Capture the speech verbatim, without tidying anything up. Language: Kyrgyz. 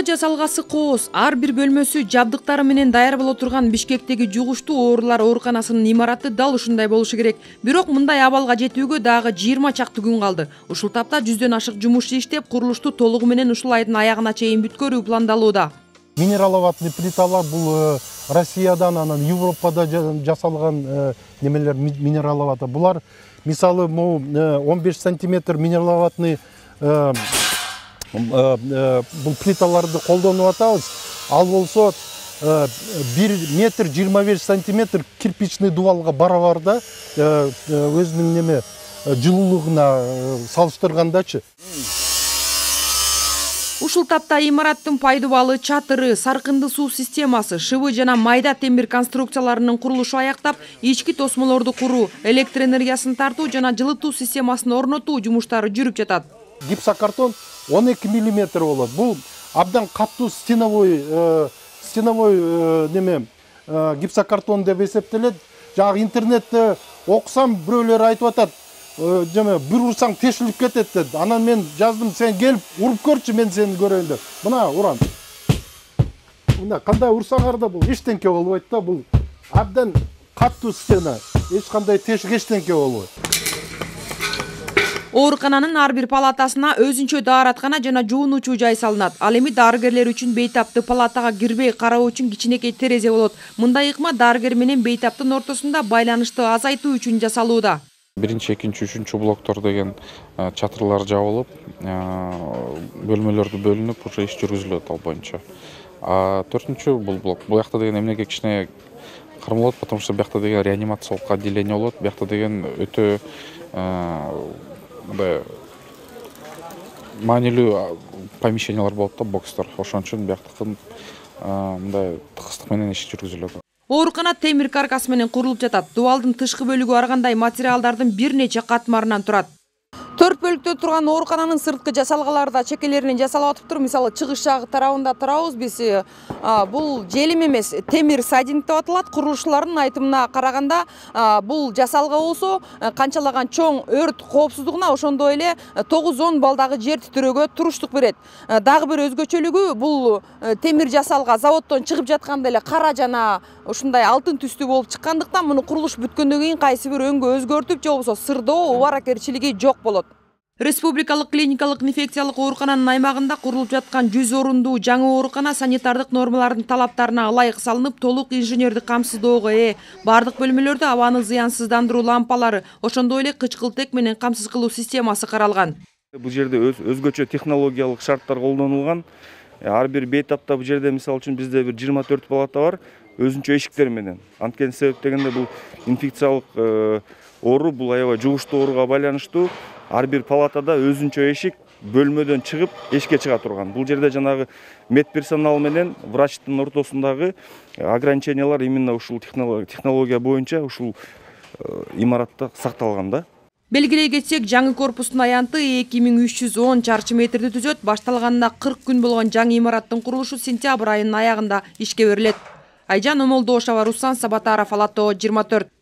жасалгасы кооз. Ар бир бөлмөсү жабдыктары менен даяр боло турган Бишкектеги жугуштуу оорулар ооруканасынын имараты дал ушундай болушу керек. Бирок мындай абалга жетүүгө дагы жыйырма чакты күн калды. Ушул тапта жүздөн ашык жумушчу иштеп, курулушту толугу менен ушул айдын аягына чейин бүткөрүү пландалууда. Минераловатный плиталар бул Россиядан, анан Европада жасалган немелер минераловата. Булар мисалы он беш сантиметр минераловатный бул плиталарды колдонуп атабыз. Ал болсо бир метр жыйырма беш сантиметр кирпичный дубалга барабар да, өзүнүн неме жылуулугуна салыштыргандачы. Ушул тапта имараттын пайдубалы, чатыры, саркынды суу системасы, шыбы жана майда темир конструкцияларынын курулушу аяктап, ички тосмолорду куруу, электр энергиясын тартуу жана жылытуу системасын орнотуу жумуштары жүрүп жатат. Гипсокартон он эки миллиметр болот. Бул абдан катуу стеновой стеновой неме гипсокартон деп эсептелет. Жагы интернетте окусам, бирөөлөр айтып атат, жана бир урсаң тешилип кетет деп. Анан мен жаздым, сен келип уруп көрчү, мен сени көрөйүн деп. Мына урам. Мына кандай урсаңар да бул эчтенке болбойт да, бул абдан катуу стена. Эч кандай тешик эчтенке болбойт. Оорукананын ар бир палатасына өзүнчө даараткана жана жуунуучу жай салынат. Ал эми дарыгерлер үчүн бейтапты палатага кирбей кароо үчүн кичинекей терезе болот. Мындай ыкма дарыгер менен бейтаптын ортосунда байланышты азайтуу үчүн жасалууда. Биринчи, экинчи, үчүнчү блоктор деген чатырлар жабылып, бөлмөлөрдү бөлүнүп, уже иш жүргүзүлөт ал боюнча. А төртүнчү бул блок. Бул жакта деген эмнеге кичине кармалат, потому что бияқта деген реанимациялык отделение болот. Бияқта деген өтө мындай маанилүү помещениялар болот да, бокстор. Ошон үчүн бияктыкын мындай тыгыздык менен иш жүргүзүлөт. Оорукана темир каркас менен курулуп жатат. Дубалдын тышкы бөлүгү ар кандай материалдардын бир нече катмарынан турат. Төрт бөлүктө турган оорукананын сырткы жасалгалары да чекелеринен жасалып атыптыр. Мисалы, чыгыш жагы тарабында турабыз биз. Бул желим эмес, темир сайдинг деп аталат. Курулушчулардын айтымына караганда, бул жасалга болсо канчалаган чоң өрт коопсуздугуна ошондой эле тогуз он балдагы жер титирөөгө туруштук берет. Дагы бир өзгөчөлүгү, бул темир жасалга заводдон чыгып жатканда эле кара жана ушундай алтын түстүү болуп чыккандыктан, муну курулуш бүткөндөн кийин кайсы бир өңгө өзгөртүп же болбосо сырдоо, убаракерчилиги жок болот. Республикалык клиникалык инфекциялык оорукананын аймагында курулуп жаткан жүз орундуу жаңы оорукана санитардык нормалардын талаптарына ылайык салынып, толук инженердик камсыздоого ээ. Бардык бөлмөлөрдө абаны зыянсыздандыруу лампалары, ошондой эле кычкылтек менен камсыз кылуу системасы каралган. Бул жерде өзгөчө технологиялык шарттар колдонулган. Ар бир бейтапта бул жерде мисалы үчүн бизде бир жыйырма төрт палата бар, өзүнчө эшиктер менен. Анткени себеп дегенде бул инфекциялык оору, бул аябай жугуштуу ооруга байланыштуу. Ар бир палатада өзүнчө эшик, бөлмөдөн чыгып эшикке чыга турган. Бул жерде жанагы медперсонал менен врачтын ортосундагы ограничениялар именно ушул технология боюнча ушул имаратта сакталган да. Белгилей кетсек, жаңы корпустун аянты эки миң үч жүз он чарчы метрди түзөт. Башталганына кырк күн болгон жаңы имараттын курулушу сентябрь айынын аягында ишке берилет. Айжан Омолдошова, Руслан Сабатаров, Ала Тоо жыйырма төрт.